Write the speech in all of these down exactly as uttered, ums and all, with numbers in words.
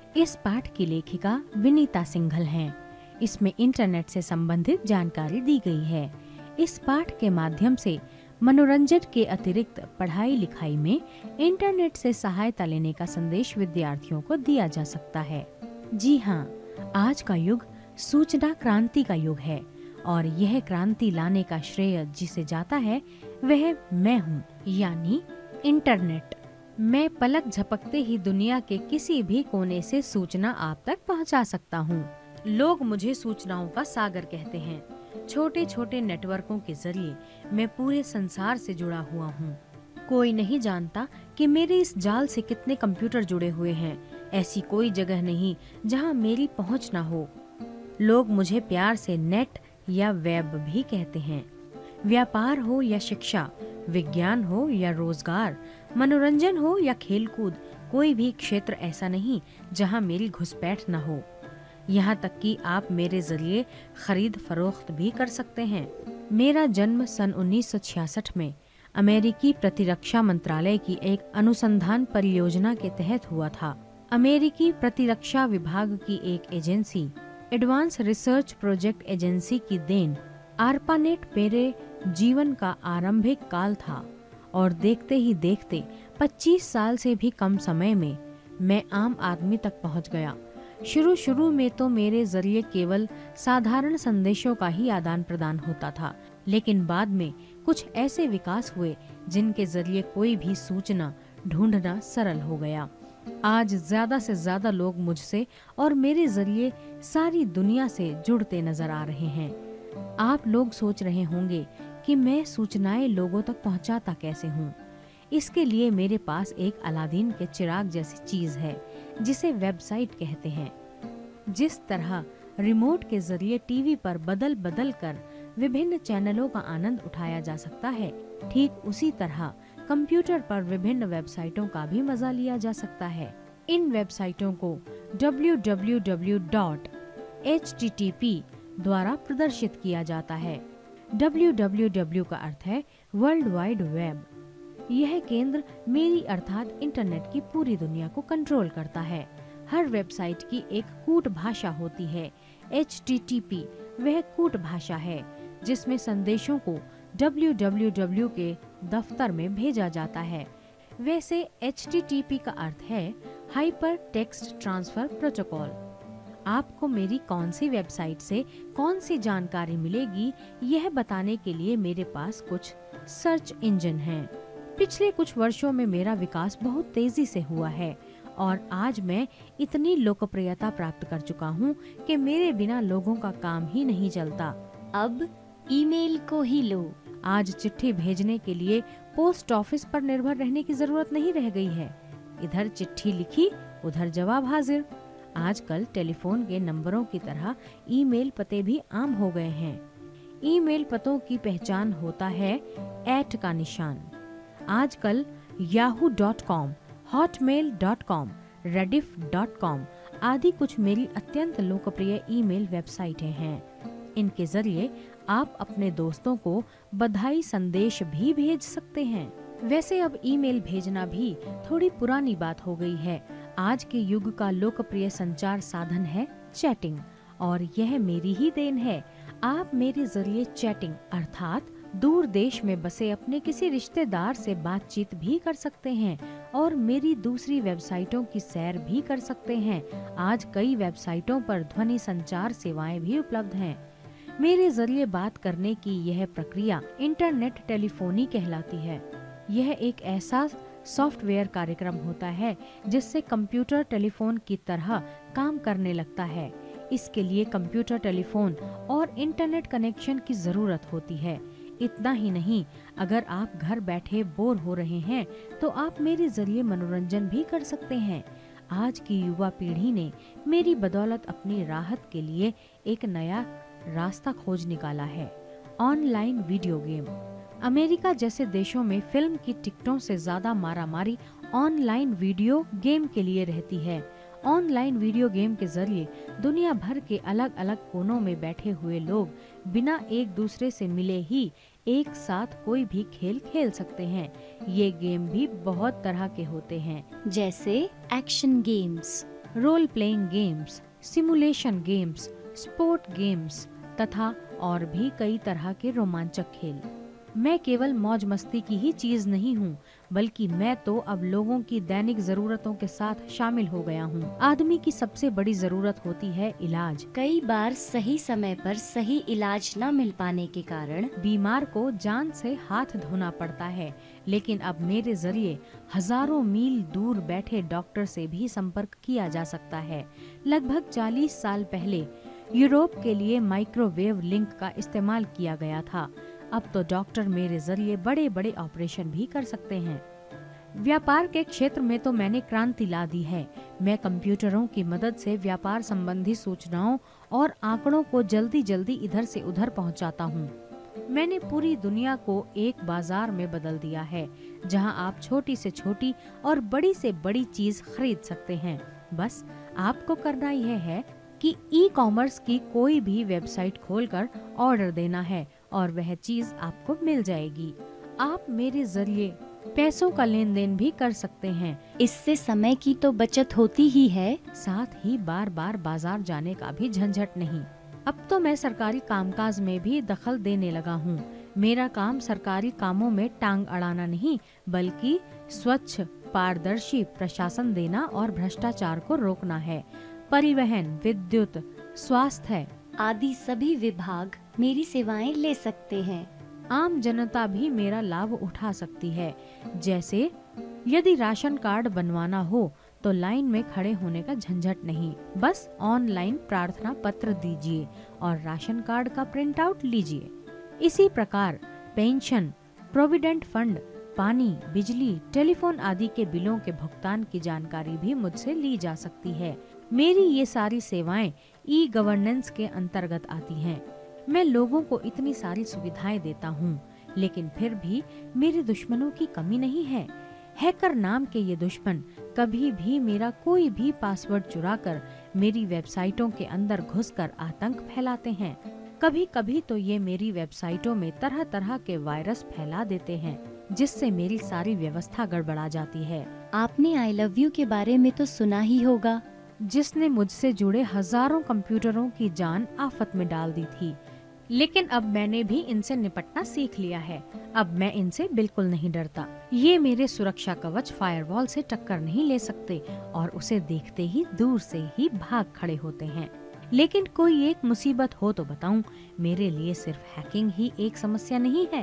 इस पाठ की लेखिका विनीता सिंघल हैं। इसमें इंटरनेट से संबंधित जानकारी दी गई है। इस पाठ के माध्यम से मनोरंजन के अतिरिक्त पढ़ाई लिखाई में इंटरनेट से सहायता लेने का संदेश विद्यार्थियों को दिया जा सकता है। जी हाँ, आज का युग सूचना क्रांति का युग है और यह क्रांति लाने का श्रेय जिसे जाता है वह मैं हूँ, यानी इंटरनेट। मैं पलक झपकते ही दुनिया के किसी भी कोने से सूचना आप तक पहुँचा सकता हूँ। लोग मुझे सूचनाओं का सागर कहते हैं। छोटे छोटे नेटवर्कों के जरिए मैं पूरे संसार से जुड़ा हुआ हूँ। कोई नहीं जानता कि मेरे इस जाल से कितने कंप्यूटर जुड़े हुए हैं। ऐसी कोई जगह नहीं जहाँ मेरी पहुँच न हो। लोग मुझे प्यार से नेट या वेब भी कहते हैं। व्यापार हो या शिक्षा, विज्ञान हो या रोजगार, मनोरंजन हो या खेलकूद, कोई भी क्षेत्र ऐसा नहीं जहाँ मेरी घुसपैठ न हो। यहाँ तक कि आप मेरे जरिए खरीद फरोख्त भी कर सकते हैं। मेरा जन्म सन उन्नीस सौ छियासठ में अमेरिकी प्रतिरक्षा मंत्रालय की एक अनुसंधान परियोजना के तहत हुआ था। अमेरिकी प्रतिरक्षा विभाग की एक agency advance research project agency की देन आरपानेट मेरे जीवन का आरंभिक काल था और देखते ही देखते पच्चीस साल से भी कम समय में मैं आम आदमी तक पहुंच गया। शुरू शुरू में तो मेरे जरिए केवल साधारण संदेशों का ही आदान प्रदान होता था, लेकिन बाद में कुछ ऐसे विकास हुए जिनके जरिए कोई भी सूचना ढूंढना सरल हो गया। आज ज्यादा से ज्यादा लोग मुझसे और मेरे जरिए सारी दुनिया से जुड़ते नजर आ रहे हैं। आप लोग सोच रहे होंगे कि मैं सूचनाएं लोगों तक पहुंचाता कैसे हूं। इसके लिए मेरे पास एक अलादीन के चिराग जैसी चीज है जिसे वेबसाइट कहते हैं। जिस तरह रिमोट के जरिए टीवी पर बदल बदल कर विभिन्न चैनलों का आनंद उठाया जा सकता है, ठीक उसी तरह कंप्यूटर पर विभिन्न वेबसाइटों का भी मजा लिया जा सकता है। इन वेबसाइटों को W W W dot H T T P द्वारा प्रदर्शित किया जाता है। डब्ल्यू डब्ल्यू डब्ल्यू का अर्थ है वर्ल्ड वाइड वेब। यह केंद्र मेरी अर्थात इंटरनेट की पूरी दुनिया को कंट्रोल करता है। हर वेबसाइट की एक कूट भाषा होती है। एच टी टी पी वह कूट भाषा है जिसमें संदेशों को डब्ल्यू डब्ल्यू डब्ल्यू के दफ्तर में भेजा जाता है। वैसे एच टी टी पी का अर्थ है हाइपर टेक्स्ट ट्रांसफर प्रोटोकॉल। आपको मेरी कौन सी वेबसाइट से कौन सी जानकारी मिलेगी, यह बताने के लिए मेरे पास कुछ सर्च इंजन हैं। पिछले कुछ वर्षों में मेरा विकास बहुत तेजी से हुआ है और आज मैं इतनी लोकप्रियता प्राप्त कर चुका हूँ कि मेरे बिना लोगों का काम ही नहीं चलता। अब ईमेल को ही लो। आज चिट्ठी भेजने के लिए पोस्ट ऑफिस पर निर्भर रहने की जरूरत नहीं रह गई है। इधर चिट्ठी लिखी, उधर जवाब हाजिर। आजकल टेलीफोन के नंबरों की तरह ईमेल पते भी आम हो गए हैं। ईमेल पतों की पहचान होता है एट का निशान। आजकल Yahoo dot com, Hotmail dot com, Rediff dot com आदि कुछ मेरी अत्यंत लोकप्रिय ईमेल वेबसाइटें हैं। इनके जरिए आप अपने दोस्तों को बधाई संदेश भी भेज सकते हैं। वैसे अब ईमेल भेजना भी थोड़ी पुरानी बात हो गई है। आज के युग का लोकप्रिय संचार साधन है चैटिंग और यह मेरी ही देन है। आप मेरे जरिए चैटिंग अर्थात दूर देश में बसे अपने किसी रिश्तेदार से बातचीत भी कर सकते हैं और मेरी दूसरी वेबसाइटों की सैर भी कर सकते हैं। आज कई वेबसाइटों पर ध्वनि संचार सेवाएं भी उपलब्ध हैं। मेरे जरिए बात करने की यह प्रक्रिया इंटरनेट टेलीफोनी कहलाती है। यह एक ऐसा सॉफ्टवेयर कार्यक्रम होता है जिससे कंप्यूटर टेलीफोन की तरह काम करने लगता है। इसके लिए कंप्यूटर टेलीफोन और इंटरनेट कनेक्शन की जरूरत होती है। इतना ही नहीं, अगर आप घर बैठे बोर हो रहे हैं तो आप मेरे जरिए मनोरंजन भी कर सकते हैं। आज की युवा पीढ़ी ने मेरी बदौलत अपनी राहत के लिए एक नया रास्ता खोज निकाला है, ऑनलाइन वीडियो गेम। अमेरिका जैसे देशों में फिल्म की टिकटों से ज्यादा मारामारी ऑनलाइन वीडियो गेम के लिए रहती है। ऑनलाइन वीडियो गेम के जरिए दुनिया भर के अलग अलग कोनों में बैठे हुए लोग बिना एक दूसरे से मिले ही एक साथ कोई भी खेल खेल सकते हैं। ये गेम भी बहुत तरह के होते हैं, जैसे action games, role playing games, simulation games, sport games तथा और भी कई तरह के रोमांचक खेल। मैं केवल मौज मस्ती की ही चीज नहीं हूँ, बल्कि मैं तो अब लोगों की दैनिक जरूरतों के साथ शामिल हो गया हूँ। आदमी की सबसे बड़ी जरूरत होती है इलाज। कई बार सही समय पर सही इलाज न मिल पाने के कारण बीमार को जान से हाथ धोना पड़ता है, लेकिन अब मेरे जरिए हजारों मील दूर बैठे डॉक्टर से भी संपर्क किया जा सकता है। लगभग चालीस साल पहले यूरोप के लिए माइक्रोवेव लिंक का इस्तेमाल किया गया था। अब तो डॉक्टर मेरे जरिए बड़े बड़े ऑपरेशन भी कर सकते हैं। व्यापार के क्षेत्र में तो मैंने क्रांति ला दी है। मैं कंप्यूटरों की मदद से व्यापार संबंधी सूचनाओं और आंकड़ों को जल्दी जल्दी इधर से उधर पहुंचाता हूं। मैंने पूरी दुनिया को एक बाजार में बदल दिया है, जहां आप छोटी से छोटी और बड़ी से बड़ी चीज खरीद सकते हैं। बस आपको करना यह है कि ई कॉमर्स की कोई भी वेबसाइट खोलकर ऑर्डर देना है और वह चीज आपको मिल जाएगी। आप मेरे जरिए पैसों का लेन देन भी कर सकते हैं। इससे समय की तो बचत होती ही है, साथ ही बार बार बाजार जाने का भी झंझट नहीं। अब तो मैं सरकारी कामकाज में भी दखल देने लगा हूँ। मेरा काम सरकारी कामों में टांग अड़ाना नहीं, बल्कि स्वच्छ पारदर्शी प्रशासन देना और भ्रष्टाचार को रोकना है। परिवहन, विद्युत, स्वास्थ्य आदि सभी विभाग मेरी सेवाएं ले सकते हैं। आम जनता भी मेरा लाभ उठा सकती है। जैसे यदि राशन कार्ड बनवाना हो तो लाइन में खड़े होने का झंझट नहीं, बस ऑनलाइन प्रार्थना पत्र दीजिए और राशन कार्ड का प्रिंट आउट लीजिए। इसी प्रकार पेंशन, प्रोविडेंट फंड, पानी, बिजली, टेलीफोन आदि के बिलों के भुगतान की जानकारी भी मुझसे ली जा सकती है। मेरी ये सारी सेवाएं ई गवर्नेंस के अंतर्गत आती हैं। मैं लोगों को इतनी सारी सुविधाएं देता हूँ, लेकिन फिर भी मेरे दुश्मनों की कमी नहीं है। हैकर नाम के ये दुश्मन कभी भी मेरा कोई भी पासवर्ड चुराकर मेरी वेबसाइटों के अंदर घुसकर आतंक फैलाते हैं। कभी कभी तो ये मेरी वेबसाइटों में तरह तरह के वायरस फैला देते हैं, जिससे मेरी सारी व्यवस्था गड़बड़ा जाती है। आपने आई लव यू के बारे में तो सुना ही होगा, जिसने मुझसे जुड़े हजारों कंप्यूटरों की जान आफत में डाल दी थी। लेकिन अब मैंने भी इनसे निपटना सीख लिया है। अब मैं इनसे बिल्कुल नहीं डरता। ये मेरे सुरक्षा कवच फायरवॉल से टक्कर नहीं ले सकते और उसे देखते ही दूर से ही भाग खड़े होते हैं। लेकिन कोई एक मुसीबत हो तो बताऊं, मेरे लिए सिर्फ हैकिंग ही एक समस्या नहीं है।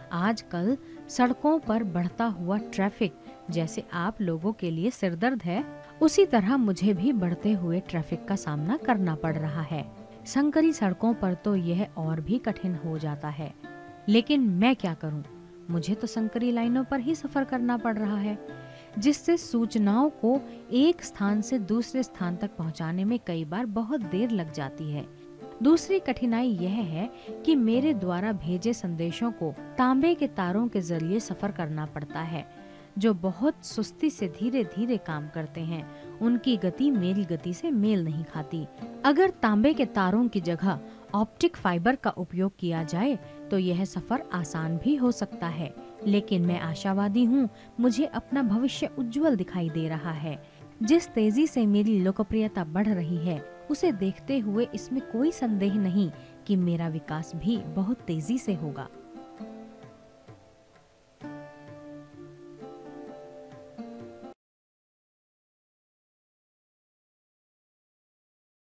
आजकल सड़कों पर बढ़ता हुआ ट्रैफिक जैसे आप लोगों के लिए सिरदर्द है, उसी तरह मुझे भी बढ़ते हुए ट्रैफिक का सामना करना पड़ रहा है। संकरी सड़कों पर तो यह और भी कठिन हो जाता है, लेकिन मैं क्या करूं? मुझे तो संकरी लाइनों पर ही सफर करना पड़ रहा है, जिससे सूचनाओं को एक स्थान से दूसरे स्थान तक पहुंचाने में कई बार बहुत देर लग जाती है। दूसरी कठिनाई यह है कि मेरे द्वारा भेजे संदेशों को तांबे के तारों के जरिए सफर करना पड़ता है, जो बहुत सुस्ती से धीरे धीरे काम करते हैं। उनकी गति मेरी गति से मेल नहीं खाती। अगर तांबे के तारों की जगह ऑप्टिक फाइबर का उपयोग किया जाए तो यह सफर आसान भी हो सकता है। लेकिन मैं आशावादी हूँ, मुझे अपना भविष्य उज्जवल दिखाई दे रहा है। जिस तेजी से मेरी लोकप्रियता बढ़ रही है, उसे देखते हुए इसमें कोई संदेह नहीं कि मेरा विकास भी बहुत तेजी से होगा।